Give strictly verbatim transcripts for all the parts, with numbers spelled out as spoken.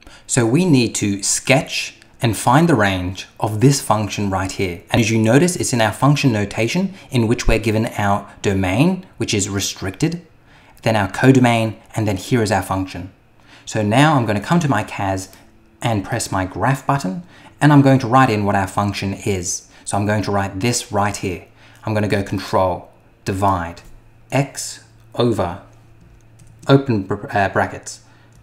So we need to sketch and find the range of this function right here. And as you notice, it's in our function notation in which we're given our domain, which is restricted, then our codomain, and then here is our function. So now I'm going to come to my C A S and press my graph button, and I'm going to write in what our function is. So I'm going to write this right here. I'm going to go control, divide, x over, open uh, brackets,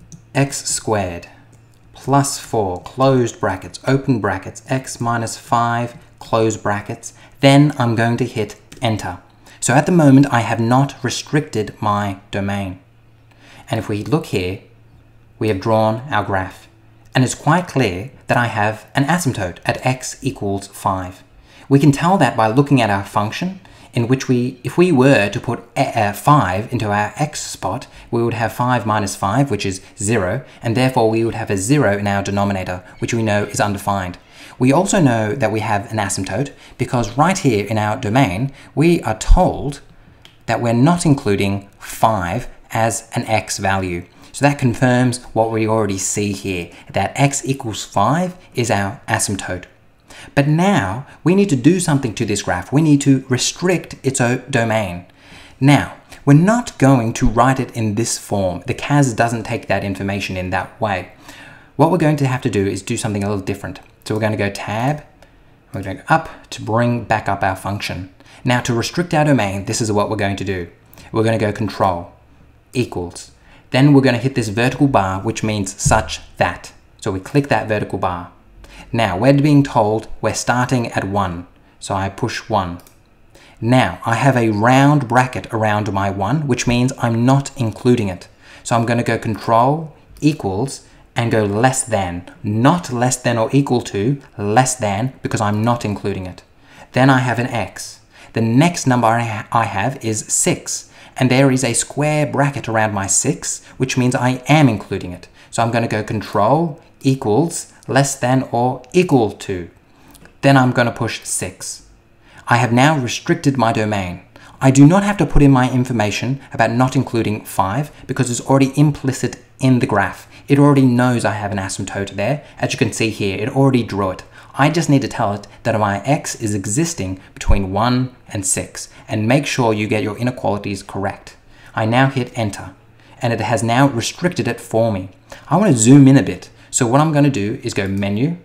x squared, plus four, closed brackets, open brackets, x minus five, close brackets. Then I'm going to hit enter. So at the moment, I have not restricted my domain. And if we look here, we have drawn our graph. And it's quite clear that I have an asymptote at x equals five. We can tell that by looking at our function, in which we, if we were to put uh, five into our x spot, we would have five minus five, which is zero, and therefore we would have a zero in our denominator, which we know is undefined. We also know that we have an asymptote because right here in our domain, we are told that we're not including five as an x value. So that confirms what we already see here, that x equals five is our asymptote. But now we need to do something to this graph. We need to restrict its domain. Now, we're not going to write it in this form. The C A S doesn't take that information in that way. What we're going to have to do is do something a little different. So we're going to go tab, we're going to go up to bring back up our function. Now to restrict our domain, this is what we're going to do. We're going to go control, equals. Then we're going to hit this vertical bar, which means such that. So we click that vertical bar. Now we're being told we're starting at one. So I push one. Now I have a round bracket around my one, which means I'm not including it. So I'm going to go control, equals, and go less than, not less than or equal to, less than, because I'm not including it. Then I have an x. The next number I, ha I have is six, and there is a square bracket around my six, which means I am including it. So I'm going to go control, equals, less than or equal to. Then I'm going to push six. I have now restricted my domain. I do not have to put in my information about not including five because it's already implicit in the graph. It already knows I have an asymptote there. As you can see here, it already drew it. I just need to tell it that my x is existing between one and six, and make sure you get your inequalities correct. I now hit enter, and it has now restricted it for me. I want to zoom in a bit. So what I'm going to do is go menu,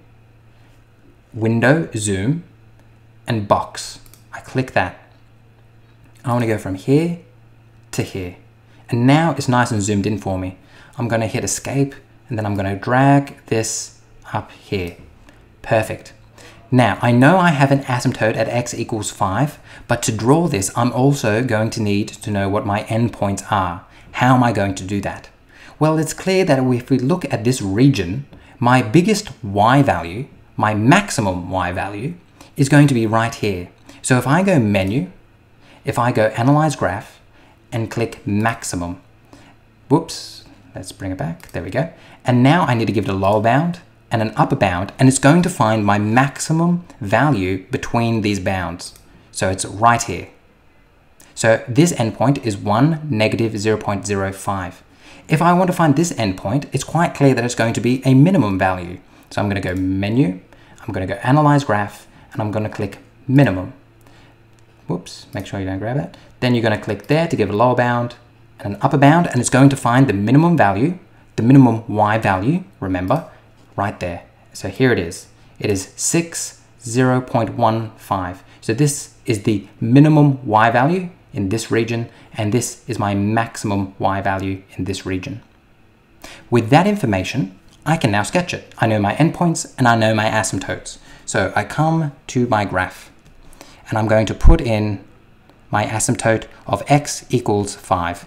window, zoom, and box. I click that. I want to go from here to here. And now it's nice and zoomed in for me. I'm going to hit escape, and then I'm going to drag this up here. Perfect. Now, I know I have an asymptote at x equals five, but to draw this, I'm also going to need to know what my endpoints are. How am I going to do that? Well, it's clear that if we look at this region, my biggest y value, my maximum y value, is going to be right here. So if I go menu, if I go analyze graph and click maximum, whoops, let's bring it back, there we go. And now I need to give it a lower bound and an upper bound, and it's going to find my maximum value between these bounds. So it's right here. So this endpoint is one, negative zero point zero five. If I want to find this endpoint, it's quite clear that it's going to be a minimum value. So I'm going to go menu, I'm going to go analyze graph, and I'm going to click minimum. Whoops, make sure you don't grab that. Then you're going to click there to give a lower bound and an upper bound, and it's going to find the minimum value, the minimum y value, remember, right there. So here it is. It is six, zero point one five. So this is the minimum y value in this region, and this is my maximum y value in this region. With that information, I can now sketch it. I know my endpoints and I know my asymptotes. So I come to my graph and I'm going to put in my asymptote of x equals five.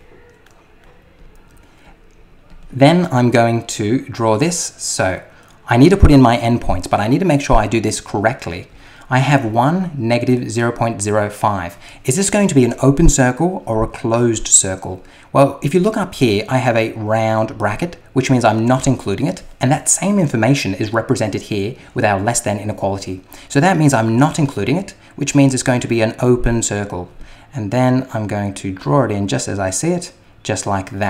Then I'm going to draw this. So I need to put in my endpoints, but I need to make sure I do this correctly. I have one, negative zero point zero five. Is this going to be an open circle or a closed circle? Well, if you look up here, I have a round bracket, which means I'm not including it. And that same information is represented here with our less than inequality. So that means I'm not including it, which means it's going to be an open circle. And then I'm going to draw it in just as I see it, just like that.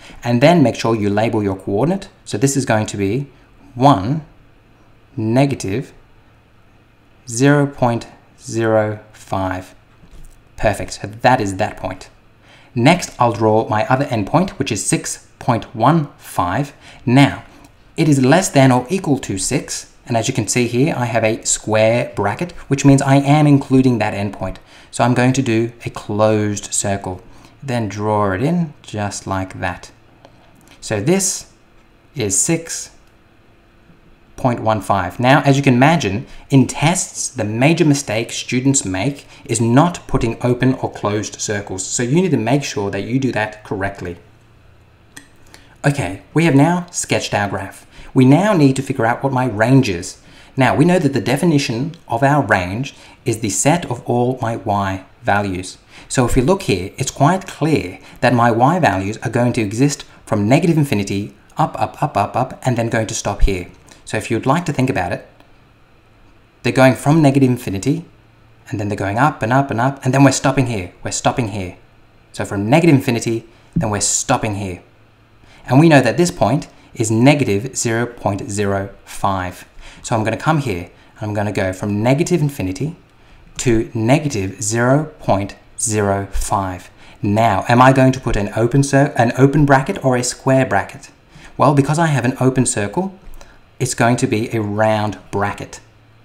And then make sure you label your coordinate. So this is going to be one, negative, zero point zero five. Perfect, so that is that point. Next, I'll draw my other endpoint, which is six point one five. Now, it is less than or equal to six, and as you can see here, I have a square bracket, which means I am including that endpoint. So I'm going to do a closed circle, then draw it in just like that. So this is six point one five. Now, as you can imagine, in tests, the major mistake students make is not putting open or closed circles. So you need to make sure that you do that correctly. Okay, we have now sketched our graph. We now need to figure out what my range is. Now, we know that the definition of our range is the set of all my y values. So if you look here, it's quite clear that my y values are going to exist from negative infinity, up, up, up, up, up, and then going to stop here. So if you'd like to think about it, they're going from negative infinity, and then they're going up and up and up, and then we're stopping here. We're stopping here. So from negative infinity, then we're stopping here. And we know that this point is negative zero point zero five. So I'm going to come here, and I'm going to go from negative infinity to negative zero point zero five. Now, am I going to put an open, cir an open bracket or a square bracket? Well, because I have an open circle, it's going to be a round bracket.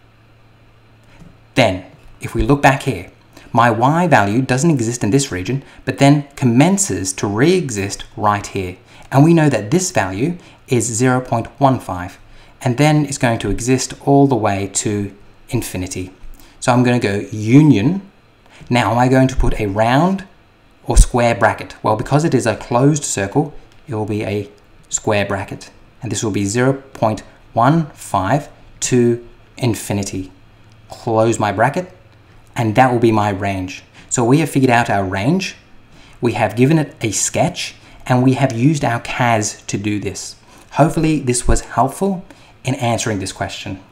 Then, if we look back here, my y value doesn't exist in this region, but then commences to re-exist right here. And we know that this value is zero point one five, and then it's going to exist all the way to infinity. So I'm going to go union. Now, am I going to put a round or square bracket? Well, because it is a closed circle, it will be a square bracket. And this will be zero point one five to infinity. Close my bracket, and that will be my range. So we have figured out our range, we have given it a sketch, and we have used our C A S to do this. Hopefully this was helpful in answering this question.